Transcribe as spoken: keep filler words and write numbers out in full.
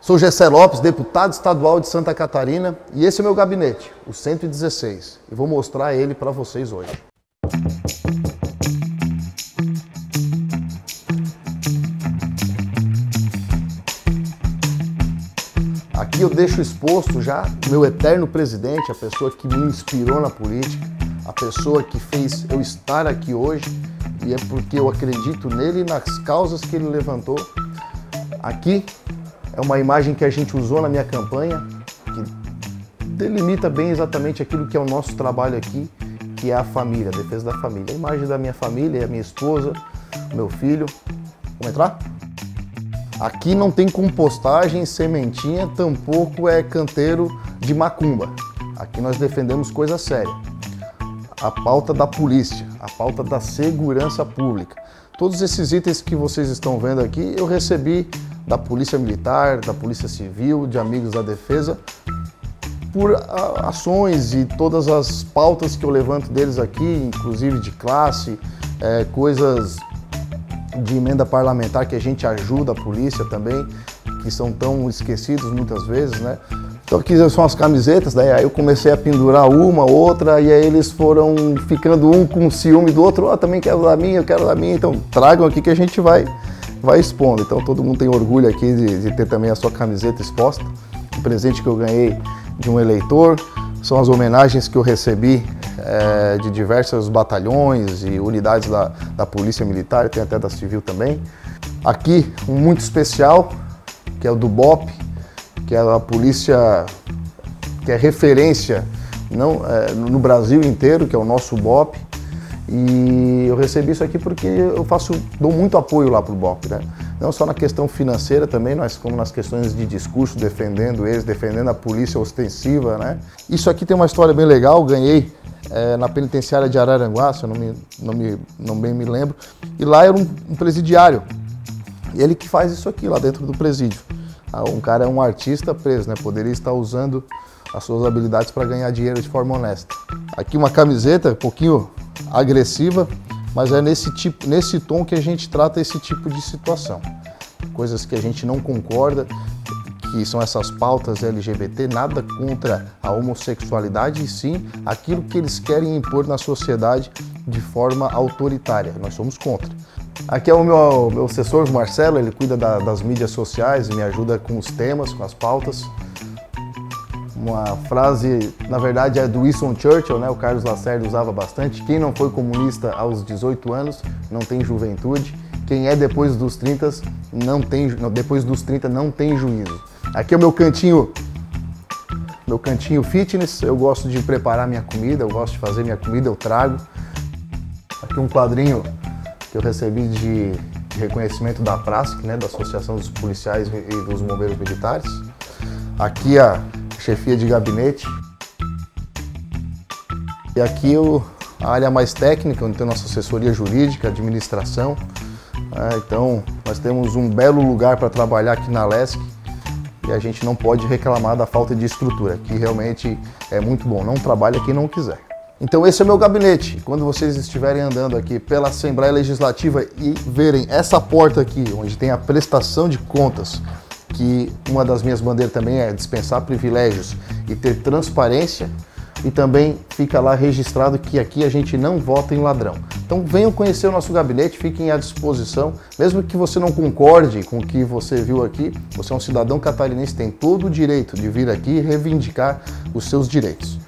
Sou Gessé Lopes, deputado estadual de Santa Catarina, e esse é o meu gabinete, o cento e dezesseis, e vou mostrar ele para vocês hoje. Aqui eu deixo exposto já meu eterno presidente, a pessoa que me inspirou na política, a pessoa que fez eu estar aqui hoje, e é porque eu acredito nele e nas causas que ele levantou. Aqui é uma imagem que a gente usou na minha campanha, que delimita bem exatamente aquilo que é o nosso trabalho aqui, que é a família, a defesa da família. A imagem da minha família, a minha esposa, meu filho. Vamos entrar? Aqui não tem compostagem, sementinha, tampouco é canteiro de macumba. Aqui nós defendemos coisa séria. A pauta da polícia, a pauta da segurança pública. Todos esses itens que vocês estão vendo aqui, eu recebi da Polícia Militar, da Polícia Civil, de amigos da defesa, por ações e todas as pautas que eu levanto deles aqui, inclusive de classe, é, coisas de emenda parlamentar que a gente ajuda a polícia também, que são tão esquecidos muitas vezes, né? Então aqui são as camisetas, daí aí eu comecei a pendurar uma, outra, e aí eles foram ficando um com ciúme do outro, ó, oh, também quero da minha, eu quero da minha, então tragam aqui que a gente vai, vai expondo. Então todo mundo tem orgulho aqui de, de ter também a sua camiseta exposta, um presente que eu ganhei de um eleitor, são as homenagens que eu recebi é, de diversos batalhões e unidades da, da Polícia Militar, tem até da Civil também. Aqui um muito especial, que é o do B O P, que é a polícia, que é referência não, é, no Brasil inteiro, que é o nosso B O P. E eu recebi isso aqui porque eu faço, dou muito apoio lá para o B O P, né? Não só na questão financeira também, mas como nas questões de discurso, defendendo eles, defendendo a polícia ostensiva, né? Isso aqui tem uma história bem legal, ganhei é, na penitenciária de Araranguá, se eu não, me, não, me, não bem me lembro, e lá era um, um presidiário, e ele que faz isso aqui lá dentro do presídio. Um cara é um artista preso, né? Poderia estar usando as suas habilidades para ganhar dinheiro de forma honesta. Aqui uma camiseta um pouquinho agressiva, mas é nesse, tipo, nesse tom que a gente trata esse tipo de situação. Coisas que a gente não concorda, que são essas pautas L G B T, nada contra a homossexualidade, e sim aquilo que eles querem impor na sociedade de forma autoritária. Nós somos contra. Aqui é o meu, meu assessor, o Marcelo, ele cuida da, das mídias sociais e me ajuda com os temas, com as pautas. Uma frase, na verdade, é do Winston Churchill, né? O Carlos Lacerda usava bastante. Quem não foi comunista aos dezoito anos não tem juventude. Quem é depois dos trinta não tem, depois dos trinta não tem juízo. Aqui é o meu cantinho, meu cantinho fitness. Eu gosto de preparar minha comida, eu gosto de fazer minha comida, eu trago. Aqui um quadrinho que eu recebi de, de reconhecimento da PRASC, né, da Associação dos Policiais e dos Bombeiros Militares. Aqui a chefia de gabinete. E aqui o, a área mais técnica, onde tem nossa assessoria jurídica, administração. É, então, nós temos um belo lugar para trabalhar aqui na Lesc e a gente não pode reclamar da falta de estrutura, que realmente é muito bom. Não trabalha quem não quiser. Então esse é o meu gabinete. Quando vocês estiverem andando aqui pela Assembleia Legislativa e verem essa porta aqui, onde tem a prestação de contas, que uma das minhas bandeiras também é dispensar privilégios e ter transparência, e também fica lá registrado que aqui a gente não vota em ladrão. Então venham conhecer o nosso gabinete, fiquem à disposição. Mesmo que você não concorde com o que você viu aqui, você é um cidadão catarinense, tem todo o direito de vir aqui e reivindicar os seus direitos.